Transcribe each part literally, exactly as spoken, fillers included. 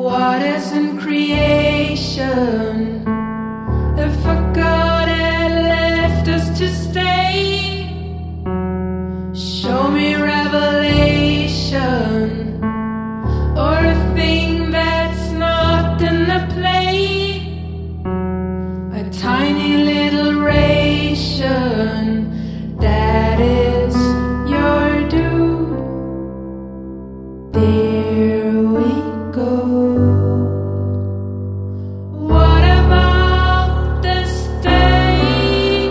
What is in creation? If a God had left us to stay, show me revelation, or a thing that's not in the play, a tiny little ration that is your due. There we go. What about this day?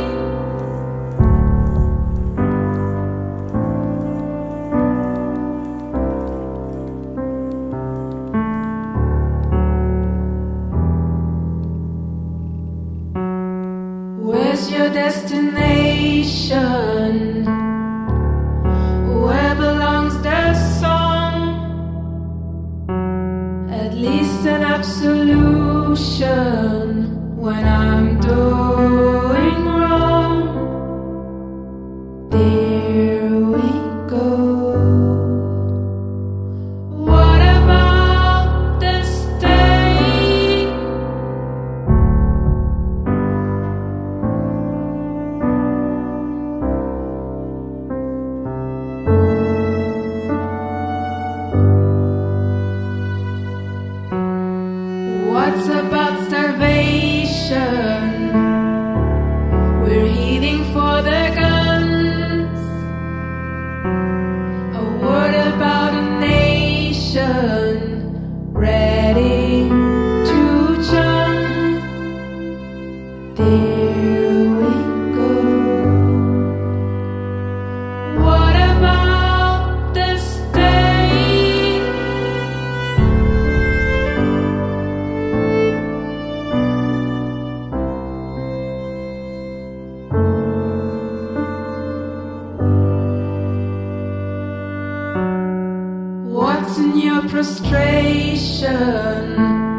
Where's your destination? Where belongs the song? At least an absolution when I'm doing wrong. There we go. What about this day? What's about starvation? We're heading for the guns. A word about a nation ready to jump. There we go. What about this day? What's in your prostration?